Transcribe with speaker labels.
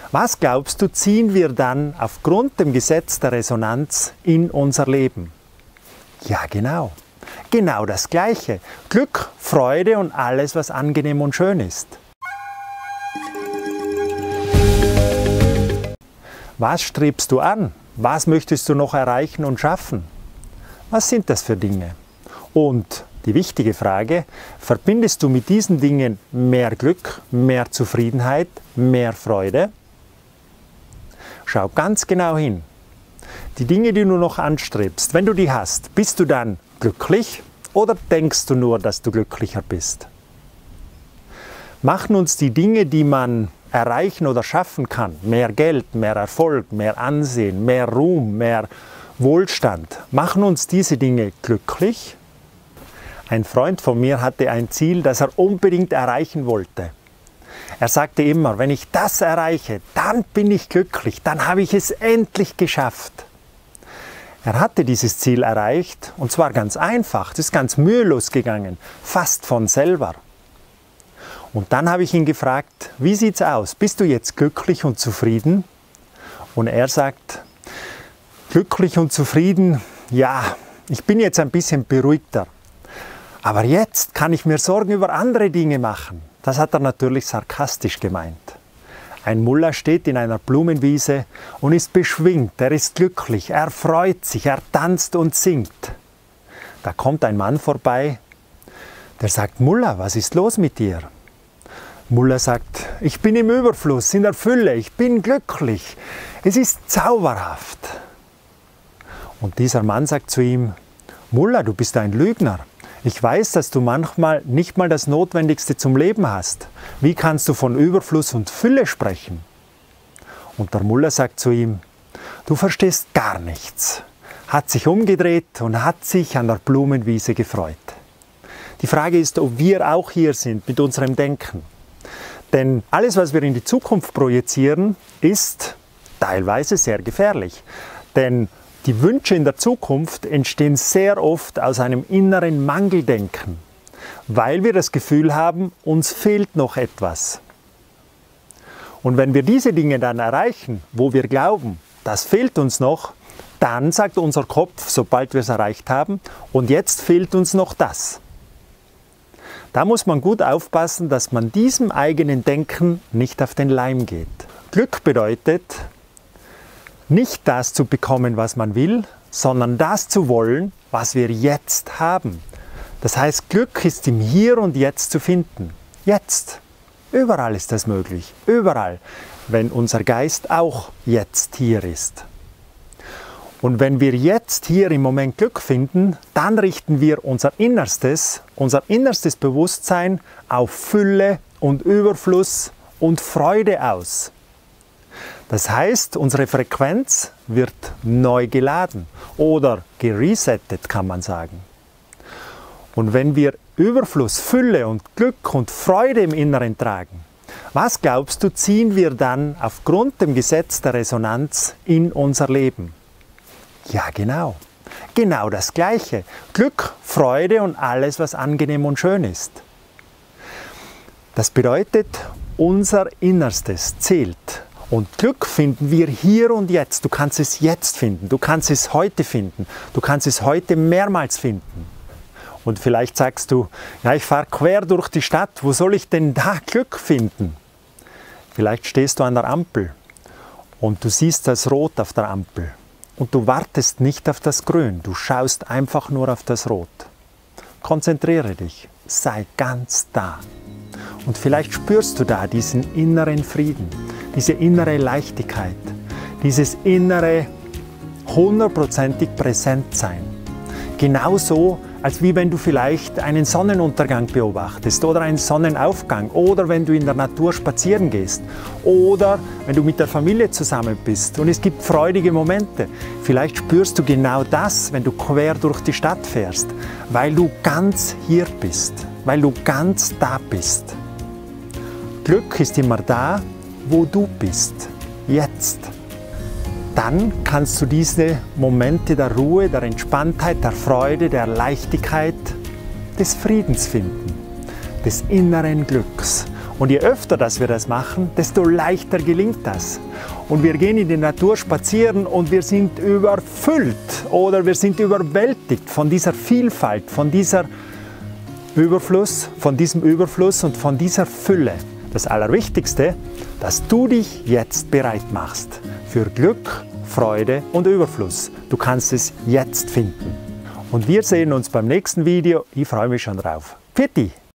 Speaker 1: Was glaubst du, ziehen wir dann aufgrund dem Gesetz der Resonanz in unser Leben? Ja, genau. Genau das Gleiche. Glück, Freude und alles, was angenehm und schön ist. Was strebst du an? Was möchtest du noch erreichen und schaffen? Was sind das für Dinge? Und die wichtige Frage, verbindest du mit diesen Dingen mehr Glück, mehr Zufriedenheit, mehr Freude? Schau ganz genau hin. Die Dinge, die du noch anstrebst, wenn du die hast, bist du dann glücklich oder denkst du nur, dass du glücklicher bist? Machen uns die Dinge, die man erreichen oder schaffen kann, mehr Geld, mehr Erfolg, mehr Ansehen, mehr Ruhm, mehr Wohlstand, machen uns diese Dinge glücklich? Ein Freund von mir hatte ein Ziel, das er unbedingt erreichen wollte. Er sagte immer, wenn ich das erreiche, dann bin ich glücklich, dann habe ich es endlich geschafft. Er hatte dieses Ziel erreicht und zwar ganz einfach, das ist ganz mühelos gegangen, fast von selber. Und dann habe ich ihn gefragt, wie sieht's aus? Bist du jetzt glücklich und zufrieden? Und er sagt, glücklich und zufrieden, ja, ich bin jetzt ein bisschen beruhigter. Aber jetzt kann ich mir Sorgen über andere Dinge machen. Das hat er natürlich sarkastisch gemeint. Ein Mullah steht in einer Blumenwiese und ist beschwingt, er ist glücklich, er freut sich, er tanzt und singt. Da kommt ein Mann vorbei, der sagt, Mullah, was ist los mit dir? Mullah sagt, ich bin im Überfluss, in der Fülle, ich bin glücklich, es ist zauberhaft. Und dieser Mann sagt zu ihm, Mullah, du bist ein Lügner. Ich weiß, dass du manchmal nicht mal das Notwendigste zum Leben hast. Wie kannst du von Überfluss und Fülle sprechen? Und der Mullah sagt zu ihm, du verstehst gar nichts. Hat sich umgedreht und hat sich an der Blumenwiese gefreut. Die Frage ist, ob wir auch hier sind mit unserem Denken. Denn alles, was wir in die Zukunft projizieren, ist teilweise sehr gefährlich. Denn die Wünsche in der Zukunft entstehen sehr oft aus einem inneren Mangeldenken, weil wir das Gefühl haben, uns fehlt noch etwas. Und wenn wir diese Dinge dann erreichen, wo wir glauben, das fehlt uns noch, dann sagt unser Kopf, sobald wir es erreicht haben, und jetzt fehlt uns noch das. Da muss man gut aufpassen, dass man diesem eigenen Denken nicht auf den Leim geht. Glück bedeutet, nicht das zu bekommen, was man will, sondern das zu wollen, was wir jetzt haben. Das heißt, Glück ist im Hier und Jetzt zu finden. Jetzt. Überall ist das möglich. Überall. Wenn unser Geist auch jetzt hier ist. Und wenn wir jetzt hier im Moment Glück finden, dann richten wir unser innerstes Bewusstsein auf Fülle und Überfluss und Freude aus. Das heißt, unsere Frequenz wird neu geladen oder geresettet, kann man sagen. Und wenn wir Überfluss, Fülle und Glück und Freude im Inneren tragen, was glaubst du, ziehen wir dann aufgrund dem Gesetz der Resonanz in unser Leben? Ja, genau. Genau das Gleiche. Glück, Freude und alles, was angenehm und schön ist. Das bedeutet, unser Innerstes zählt. Und Glück finden wir hier und jetzt. Du kannst es jetzt finden, du kannst es heute finden, du kannst es heute mehrmals finden. Und vielleicht sagst du, ja, ich fahre quer durch die Stadt, wo soll ich denn da Glück finden? Vielleicht stehst du an der Ampel und du siehst das Rot auf der Ampel. Und du wartest nicht auf das Grün, du schaust einfach nur auf das Rot. Konzentriere dich, sei ganz da. Und vielleicht spürst du da diesen inneren Frieden, diese innere Leichtigkeit, dieses innere 100%ig Präsentsein. Genauso, als wie wenn du vielleicht einen Sonnenuntergang beobachtest oder einen Sonnenaufgang oder wenn du in der Natur spazieren gehst oder wenn du mit der Familie zusammen bist und es gibt freudige Momente. Vielleicht spürst du genau das, wenn du quer durch die Stadt fährst, weil du ganz hier bist, weil du ganz da bist. Glück ist immer da, wo du bist, jetzt. Dann kannst du diese Momente der Ruhe, der Entspanntheit, der Freude, der Leichtigkeit, des Friedens finden, des inneren Glücks. Und je öfter, dass wir das machen, desto leichter gelingt das. Und wir gehen in die Natur spazieren und wir sind überfüllt oder wir sind überwältigt von dieser Vielfalt, von diesem Überfluss und von dieser Fülle. Das Allerwichtigste, dass du dich jetzt bereit machst für Glück, Freude und Überfluss. Du kannst es jetzt finden. Und wir sehen uns beim nächsten Video. Ich freue mich schon drauf. Pfiat.